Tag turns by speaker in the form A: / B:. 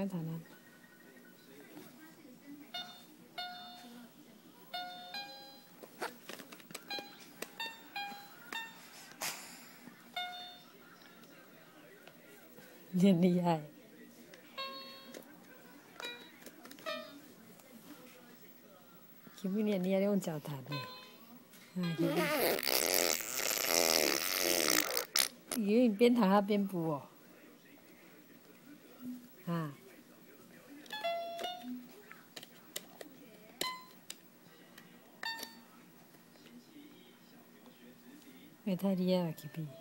A: 快弹啊！你很厉害。Kimi 你很厉害，用脚弹的。以为你边弹他边补哦。啊。也太厉害了 ，Kimi。